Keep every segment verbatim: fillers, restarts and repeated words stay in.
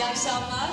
akşamlar.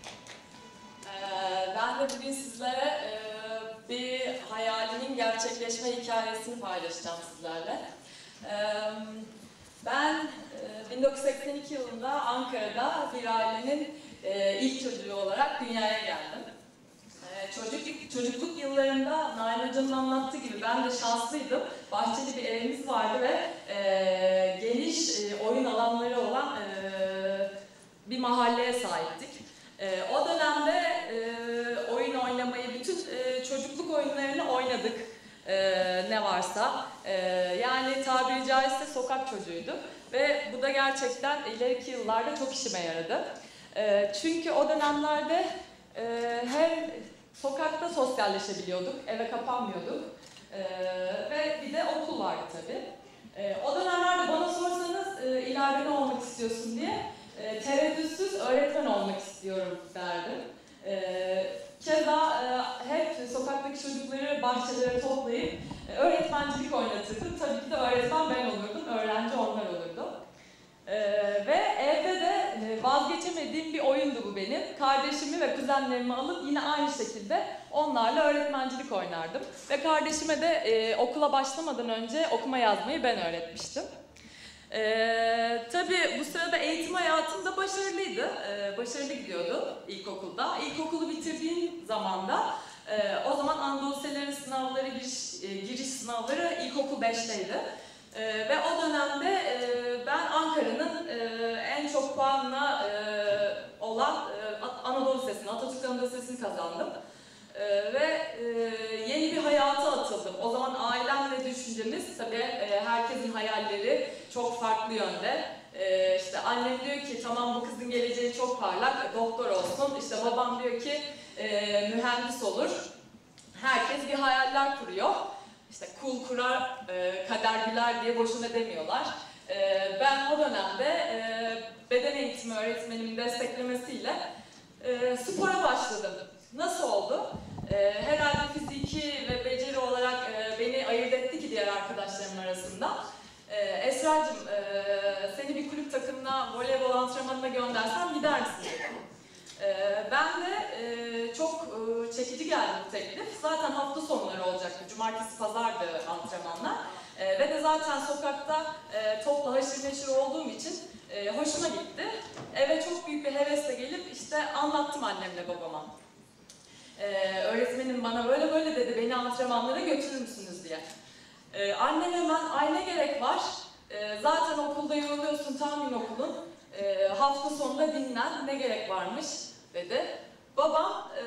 Ee, ben de bugün sizlere e, bir hayalinin gerçekleşme hikayesini paylaşacağım sizlerle. Ee, ben e, bin dokuz yüz seksen iki yılında Ankara'da bir ailenin e, ilk çocuğu olarak dünyaya geldim. Ee, çocukluk, çocukluk yıllarında Nalan Hoca'nın anlattığı gibi ben de şanslıydım. Bahçeli bir evimiz vardı ve e, geniş e, oyun alanları olan e, bir mahalleye sahiptik. E, o dönemde e, oyun oynamayı, bütün e, çocukluk oyunlarını oynadık e, ne varsa. E, yani tabiri caizse sokak çocuğuyduk ve bu da gerçekten ileriki yıllarda çok işime yaradı. E, çünkü o dönemlerde e, hem sokakta sosyalleşebiliyorduk, eve kapanmıyorduk e, ve bir de okul vardı tabii. E, o dönemlerde bana sorsanız e, ileride ne olmak istiyorsun diye e, tereddütsüz öğretmen olmak istiyorum derdim. E, keza e, hep sokaktaki çocukları bahçelere toplayıp e, öğretmencilik oynatırdım. Tabii ki de öğretmen ben olurdum, öğrenci onlar olurdu. Ee, ve evde de vazgeçemediğim bir oyundu bu benim. Kardeşimi ve kuzenlerimi alıp yine aynı şekilde onlarla öğretmencilik oynardım. Ve kardeşime de e, okula başlamadan önce okuma yazmayı ben öğretmiştim. Ee, tabii bu sırada eğitim hayatım da başarılıydı. Ee, başarılı gidiyordu ilkokulda. İlkokulu bitirdiğim zaman da e, o zaman Anadolu Liseleri sınavları, giriş, e, giriş sınavları ilkokul beşteydi. Ee, ve o dönemde e, ben Ankara'nın e, en çok puanla e, olan e, Anadolu Lisesi'ni, Atatürk Anadolu Lisesi'ni kazandım. E, ve e, yeni bir hayata atıldım. O zaman ailem ve düşüncemiz, tabii e, herkesin hayalleri çok farklı yönde. E, işte annem diyor ki tamam bu kızın geleceği çok parlak, doktor olsun. İşte babam diyor ki e, mühendis olur. Herkes bir hayaller kuruyor. İşte kul kurar, e, kader güler diye boşuna demiyorlar. E, ben o dönemde e, beden eğitimi öğretmenimin desteklemesiyle e, spora başladım. Nasıl oldu? E, herhalde fiziki ve beceri olarak e, beni ayırt etti ki diğer arkadaşlarım arasında. E, Esra'cığım e, seni bir kulüp takımına voleybol antrenmanına göndersem gider misin dedim. Ee, ben de e, çok e, çekici geldi bu teklif. Zaten hafta sonları olacaktı. Cumartesi, pazardı antrenmanlar. E, ve de zaten sokakta e, topla haşır neşir olduğum için e, hoşuma gitti. Eve çok büyük bir hevesle gelip işte anlattım annemle babama. E, öğretmenim bana böyle böyle dedi, beni antrenmanlara götürür müsünüz diye. E, annem hemen ay ne gerek var? E, zaten okulda yoruluyorsun, tahmin okulun. E, hafta sonunda dinlen, ne gerek varmış dedi. Babam e,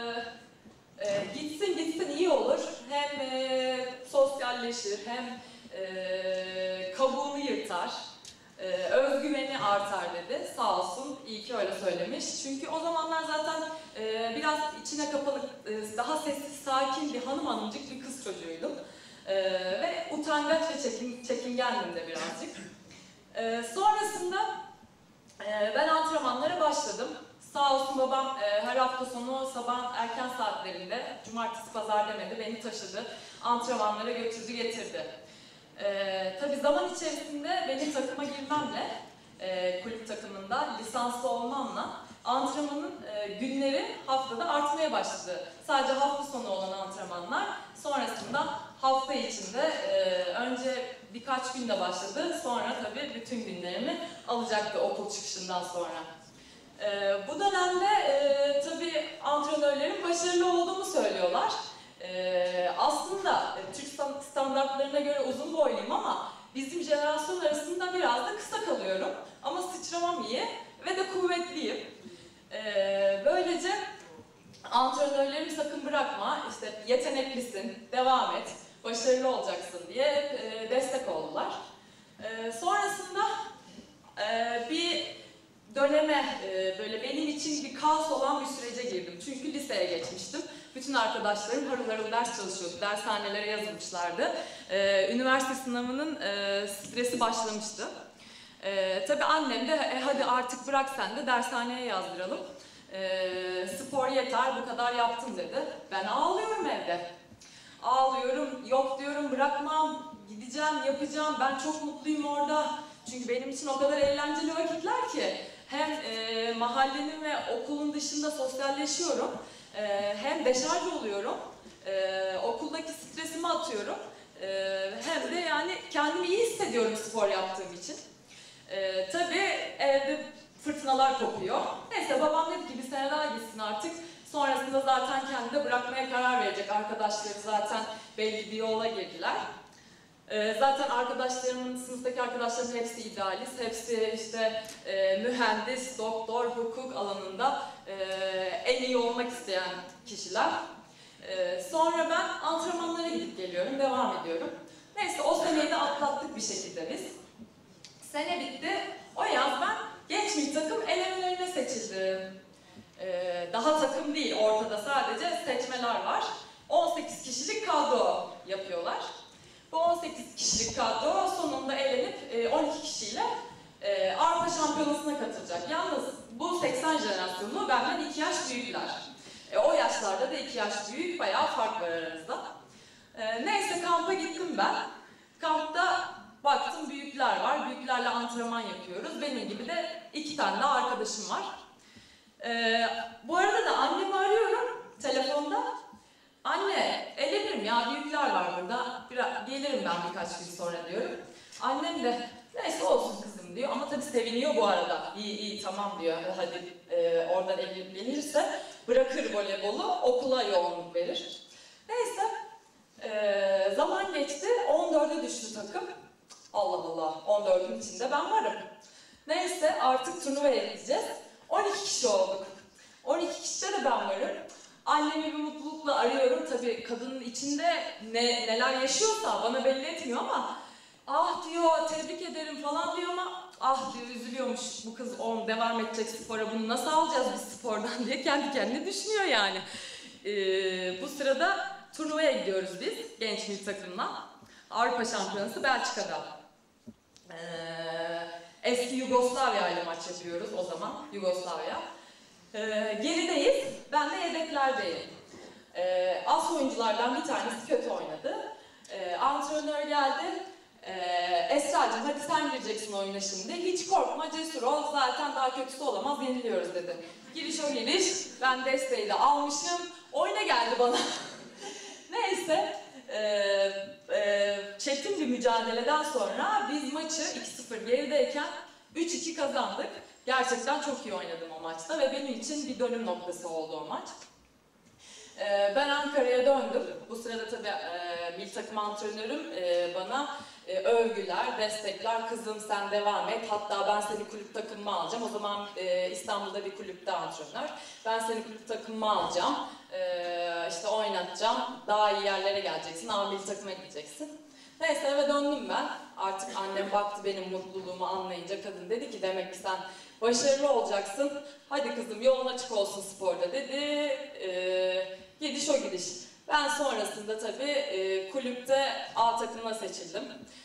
e, gitsin gitsin iyi olur, hem e, sosyalleşir, hem e, kabuğunu yırtar, e, özgüveni artar dedi. Sağ olsun, iyi ki öyle söylemiş. Çünkü o zamanlar zaten e, biraz içine kapalı, e, daha sessiz, sakin bir hanım hanımcık bir kız çocuğuydum. E, ve utangaç ve çekin, çekingendim de birazcık. E, sonrasında ben antrenmanlara başladım. Sağ olsun babam her hafta sonu sabah erken saatlerinde, cumartesi pazar demedi, beni taşıdı. Antrenmanlara götürdü getirdi. Ee, tabii zaman içerisinde benim takıma girmemle, e, kulüp takımında lisanslı olmamla antrenmanın e, günleri haftada artmaya başladı. Sadece hafta sonu olan antrenmanlar sonrasında hafta içinde e, önce birkaç günde başladı, sonra tabii bütün günlerimi alacaktı okul çıkışından sonra. E, bu dönemde e, tabii antrenörlerin başarılı olduğumu söylüyorlar. E, aslında e, Türk standartlarına göre uzun boyluyum ama bizim jenerasyon arasında biraz da kısa kalıyorum. Ama sıçramam iyi ve de kuvvetliyim. E, böylece antrenörlerimi sakın bırakma, işte yeteneklisin, devam et, başarılı olacaksın diye e, destek oldular. E, sonrasında e, bir döneme, e, böyle benim için bir kaos olan bir sürece girdim. Çünkü liseye geçmiştim. Bütün arkadaşlarım harıl harıl ders çalışıyordu, dershanelere yazılmışlardı. E, üniversite sınavının e, stresi başlamıştı. E, tabii annem de e, hadi artık bırak sen de dershaneye yazdıralım. E, spor yeter, bu kadar yaptım dedi. Ben ağlıyorum evde. Ağlıyorum, yok diyorum, bırakmam, gideceğim, yapacağım, ben çok mutluyum orada. Çünkü benim için o kadar eğlenceli vakitler ki. hem e, mahallenin ve okulun dışında sosyalleşiyorum, e, hem deşarj oluyorum, e, okuldaki stresimi atıyorum, e, hem de yani kendimi iyi hissediyorum spor yaptığım için. E, tabii evde fırtınalar kopuyor. Neyse babam dedi ki bir sene daha gitsin artık. Sonrasında zaten kendi de bırakmaya karar verecek. Arkadaşları zaten belli bir yola girdiler. Ee, zaten arkadaşlarımın, sınıftaki arkadaşlarımın hepsi idealist, hepsi işte e, mühendis, doktor, hukuk alanında e, en iyi olmak isteyen kişiler. E, sonra ben antrenmanlara gidip geliyorum, devam ediyorum. Neyse o seneyi de atlattık bir şekilde biz. Sene bitti, o yaz ben genç milli takım elemelerine seçildim. Ee, daha takım değil, ortada sadece seçmeler var. on sekiz kişilik kadro yapıyorlar. Bu on sekiz kişilik kadro sonunda elenip on iki kişiyle e, Avrupa Şampiyonası'na katılacak. Yalnız bu seksen jenerasyonu benden iki yaş büyükler. E, o yaşlarda da iki yaş büyük, bayağı fark var aramızda. E, neyse kampa gittim ben. Kampta baktım büyükler var, büyüklerle antrenman yapıyoruz. Benim gibi de iki tane daha arkadaşım var. Ee, bu arada da annemi arıyorum telefonda. Anne, elenirim ya, büyükler var burada. Biraz, gelirim ben birkaç gün sonra diyorum. Annem de neyse olsun kızım diyor ama tabii seviniyor bu arada. İyi iyi tamam diyor, hadi e, oradan elenip gelirse bırakır voleybolu, okula yoğunluk verir. Neyse e, zaman geçti, on dörde düştü takım. Allah Allah, on dördün içinde ben varım. Neyse artık turnuvaya gideceğiz. on iki kişi olduk. on iki kişide de ben varım. Annemi bir mutlulukla arıyorum. Tabii kadının içinde ne, neler yaşıyorsa bana belli etmiyor ama ah diyor, tebrik ederim falan diyor ama ah diyor, üzülüyormuş bu kız on devam edecek spora, bunu nasıl alacağız biz spordan diye kendi kendine düşünüyor yani. Ee, bu sırada turnuvaya gidiyoruz biz genç milli takımla. Avrupa Şampiyonası Belçika'da. Ee, eski Yugoslavya ile maç yapıyoruz o zaman, Yugoslavya. Ee, gerideyiz, ben de yedeklerdeyim. Ee, as oyunculardan bir tanesi kötü oynadı. Ee, antrenör geldi, ee, Esra'cığım hadi sen gireceksin oyuna şimdi. Hiç korkma, cesur ol, zaten daha kötüsü olamaz, yeniliyoruz dedi. Giriş o giriş, ben desteği de almışım, oyuna geldi bana. Neyse, e, e, çetin bir mücadeleden sonra biz maçı iki sıfır gerideyken üç iki kazandık. Gerçekten çok iyi oynadım o maçta ve benim için bir dönüm noktası oldu o maç. E, ben Ankara'ya döndüm. Bu sırada tabii e, milli takım antrenörüm e, bana e, övgüler, destekler, kızım sen devam et, hatta ben seni kulüp takımıma alacağım. O zaman e, İstanbul'da bir kulüpte antrenör. Ben seni kulüp takımıma alacağım, e, işte oynatacağım, daha iyi yerlere geleceksin, ama milli takıma gideceksin. Neyse eve döndüm ben. Artık annem baktı benim mutluluğumu anlayınca, kadın dedi ki demek ki sen başarılı olacaksın. Hadi kızım yolun açık olsun sporda dedi. Ee, gidiş o gidiş. Ben sonrasında tabii e, kulüpte A takımına seçildim.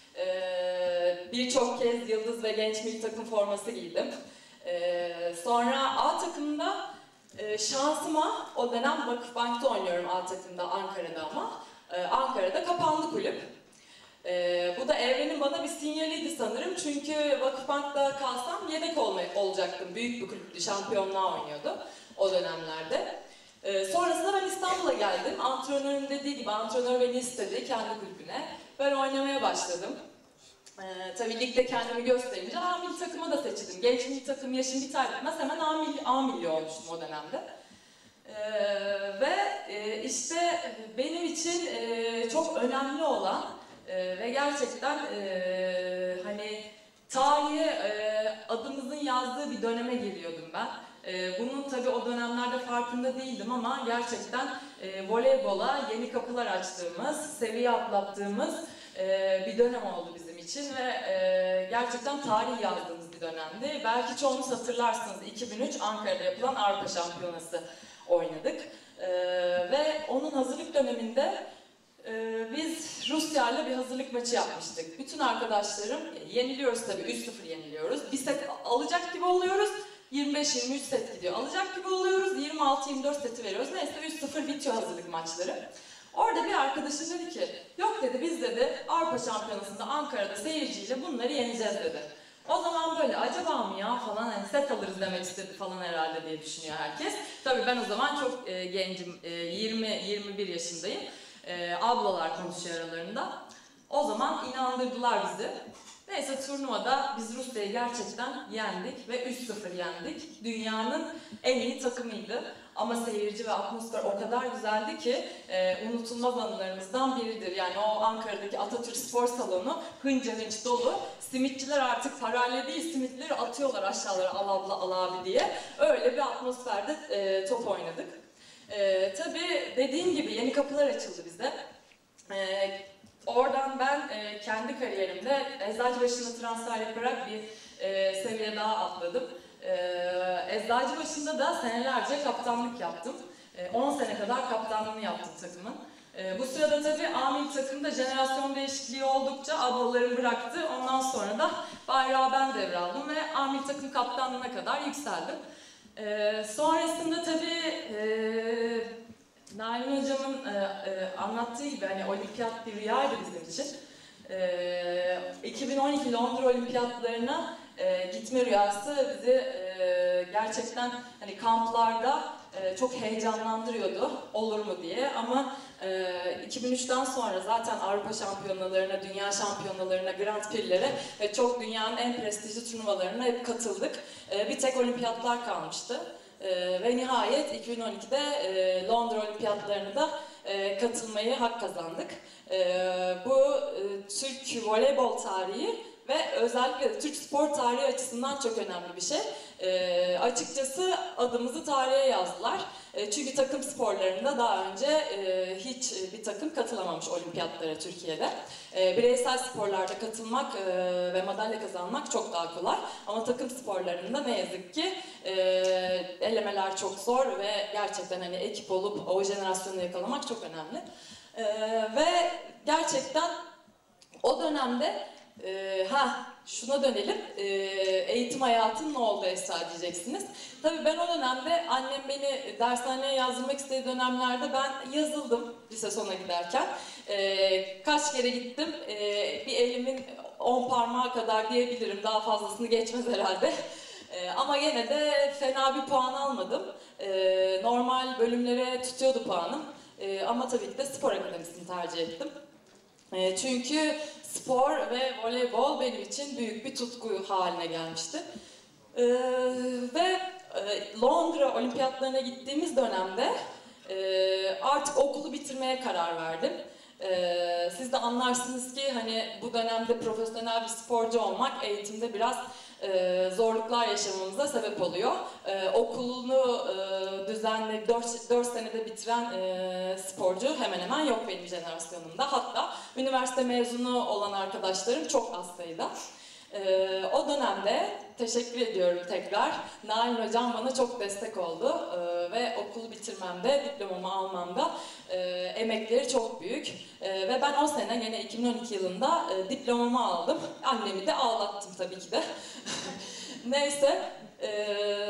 Ee, Birçok kez yıldız ve genç milli takım forması giydim. Ee, sonra A takımda e, şansıma o dönem Vakıfbank'ta oynuyorum A takımda, Ankara'da ama. Ee, Ankara'da kapandı kulüp. Ee, bu da evrenin bana bir sinyaliydi sanırım, çünkü Vakıfbank'ta kalsam yedek olmay olacaktım. Büyük bir kulüptü, şampiyonluğa oynuyordu o dönemlerde. Ee, sonrasında ben İstanbul'a geldim. Antrenörüm dediği gibi antrenör beni istedi kendi kulübüne. Ben oynamaya başladım. Ee, tabii ligde kendimi gösterince A milli takıma da seçildim. Genç milli takım yaşım biter bitmez hemen A milli, A milli olmuştum o dönemde. Ee, ve e, işte benim için e, çok önemli olan Ee, ve gerçekten e, hani tarihe e, adımızın yazdığı bir döneme geliyordum ben. E, bunun tabii o dönemlerde farkında değildim ama gerçekten e, voleybola yeni kapılar açtığımız, seviye atlattığımız e, bir dönem oldu bizim için ve e, gerçekten tarih yazdığımız bir dönemdi. Belki çoğunuz hatırlarsınız, iki bin üç Ankara'da yapılan Avrupa Şampiyonası oynadık e, ve onun hazırlık döneminde Ee, biz Rusya ile bir hazırlık maçı yapmıştık. Bütün arkadaşlarım, yeniliyoruz tabii, üç sıfır yeniliyoruz. Bir set alacak gibi oluyoruz, yirmi beş yirmi üç set gidiyor. Alacak gibi oluyoruz, yirmi altı yirmi dört seti veriyoruz. Neyse üç sıfır bitiyor hazırlık maçları. Orada bir arkadaşım dedi ki, yok dedi biz dedi Avrupa Şampiyonası'nda Ankara'da seyirciyle bunları yeneceğiz dedi. O zaman böyle acaba mı ya falan hani set alırız demek istedi falan herhalde diye düşünüyor herkes. Tabii ben o zaman çok e, gencim, e, yirmi yirmi bir yaşındayım. E, ablalar konuşuyor aralarında. O zaman inandırdılar bizi. Neyse turnuvada biz Rusya'yı gerçekten yendik ve üç sıfır yendik. Dünyanın en iyi takımıydı. Ama seyirci ve atmosfer o kadar güzeldi ki e, unutulmaz anılarımızdan biridir. Yani o Ankara'daki Atatürk Spor Salonu hınca hınç dolu. Simitçiler artık parayla değil simitleri atıyorlar aşağılara al abla al abi diye. Öyle bir atmosferde e, top oynadık. E, tabii dediğim gibi yeni kapılar açıldı bize. E, oradan ben e, kendi kariyerimde Eczacıbaşı'na transfer yaparak bir e, seviye daha atladım. Ee, Eczacıbaşı'nda da senelerce kaptanlık yaptım. Ee, on sene kadar kaptanlığını yaptım takımın. Ee, bu sırada tabii A milli takımda jenerasyon değişikliği oldukça ablalarım bıraktı. Ondan sonra da bayrağı ben devraldım ve A milli takım kaptanlığına kadar yükseldim. Ee, sonrasında tabii e, Nalan Hocam'ın e, e, anlattığı gibi hani olimpiyat bir rüyaydı bizim için. Ee, iki bin on iki Londra Olimpiyatlarına e, gitme rüyası bizi e, gerçekten hani kamplarda e, çok heyecanlandırıyordu olur mu diye ama e, iki bin üçten sonra zaten Avrupa şampiyonalarına, dünya şampiyonalarına, Grand Prix'lere ve çok dünyanın en prestijli turnuvalarına hep katıldık. E, bir tek olimpiyatlar kalmıştı. E, ve nihayet iki bin on ikide e, Londra Olimpiyatlarına da e, katılmayı hak kazandık. E, bu e, Türk voleybol tarihi ve özellikle de Türk spor tarihi açısından çok önemli bir şey. E, açıkçası adımızı tarihe yazdılar. E, çünkü takım sporlarında daha önce e, hiç bir takım katılamamış olimpiyatlara Türkiye'de. E, bireysel sporlarda katılmak e, ve madalya kazanmak çok daha kolay. Ama takım sporlarında ne yazık ki e, elemeler çok zor ve gerçekten hani ekip olup o jenerasyonu yakalamak çok önemli. E, ve gerçekten o dönemde Ee, ha şuna dönelim, ee, eğitim hayatın ne oldu Esra diyeceksiniz. Tabii ben o dönemde annem beni dershaneye yazdırmak istediği dönemlerde ben yazıldım lise sona giderken. Ee, kaç kere gittim, ee, bir elimin on parmağı kadar diyebilirim, daha fazlasını geçmez herhalde. Ee, ama gene de fena bir puan almadım. Ee, normal bölümlere tutuyordu puanım. Ee, ama tabii ki de spor akademisini tercih ettim. Ee, çünkü spor ve voleybol benim için büyük bir tutku haline gelmişti. Ee, ve e, Londra Olimpiyatlarına gittiğimiz dönemde e, artık okulu bitirmeye karar verdim. Ee, siz de anlarsınız ki hani bu dönemde profesyonel bir sporcu olmak eğitimde biraz e, zorluklar yaşamamıza sebep oluyor. Ee, okulunu e, düzenli dört senede bitiren e, sporcu hemen hemen yok benim jenerasyonumda. Hatta üniversite mezunu olan arkadaşlarım çok az sayıda. Ee, o dönemde teşekkür ediyorum tekrar. Nalan Hocam bana çok destek oldu ee, ve okulu bitirmemde, diplomamı almamda e, emekleri çok büyük. E, ve ben o sene yine iki bin on iki yılında e, diplomamı aldım. Annemi de ağlattım tabii ki de. Neyse, e,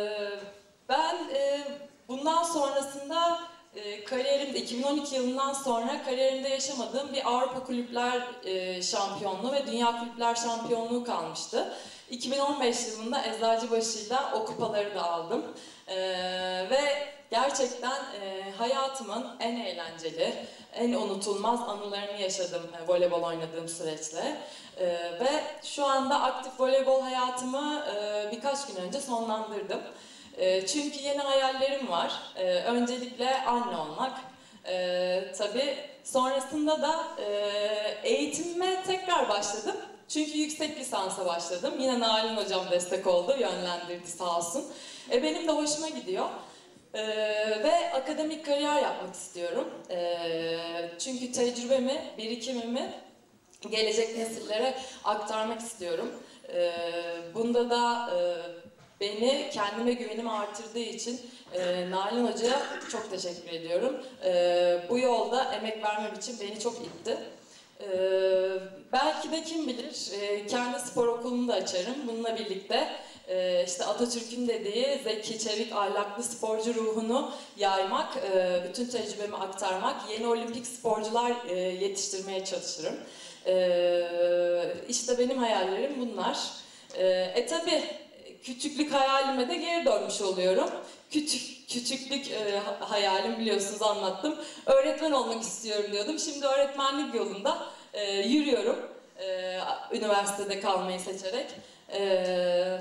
ben e, bundan sonrasında e, kariyerimde iki bin on iki yılından sonra kariyerimde yaşamadığım bir Avrupa Kulüpler e, Şampiyonluğu ve Dünya Kulüpler Şampiyonluğu kalmıştı. iki bin on beş yılında Eczacıbaşı'yla o kupaları da aldım. E, ve gerçekten e, hayatımın en eğlenceli, en unutulmaz anılarını yaşadım e, voleybol oynadığım süreçte. E, ve şu anda aktif voleybol hayatımı e, birkaç gün önce sonlandırdım. E, çünkü yeni hayallerim var. E, öncelikle anne olmak. E, tabii sonrasında da e, eğitimime tekrar başladım. Çünkü yüksek lisansa başladım. Yine Nalan Hocam destek oldu, yönlendirdi sağ olsun. E, benim de hoşuma gidiyor. E, ve akademik kariyer yapmak istiyorum. E, çünkü tecrübemi, birikimimi gelecek nesillere aktarmak istiyorum. E, bunda da e, beni kendime güvenimi artırdığı için e, Nalan Hoca'ya çok teşekkür ediyorum. E, bu yolda emek vermem için beni çok itti. E, belki de kim bilir e, kendi spor okulunu da açarım. Bununla birlikte e, işte Atatürk'ün dediği zeki, çevik, ahlaklı sporcu ruhunu yaymak, e, bütün tecrübemi aktarmak, yeni olimpik sporcular e, yetiştirmeye çalışırım. E, işte benim hayallerim bunlar. E, e tabi küçüklük hayalime de geri dönmüş oluyorum. Küçük küçüklük e, hayalim biliyorsunuz anlattım. Öğretmen olmak istiyorum diyordum. Şimdi öğretmenlik yolunda e, yürüyorum. E, üniversitede kalmayı seçerek. E,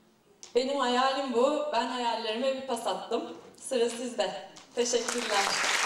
benim hayalim bu. Ben hayallerime bir pas attım. Sıra sizde. Teşekkürler.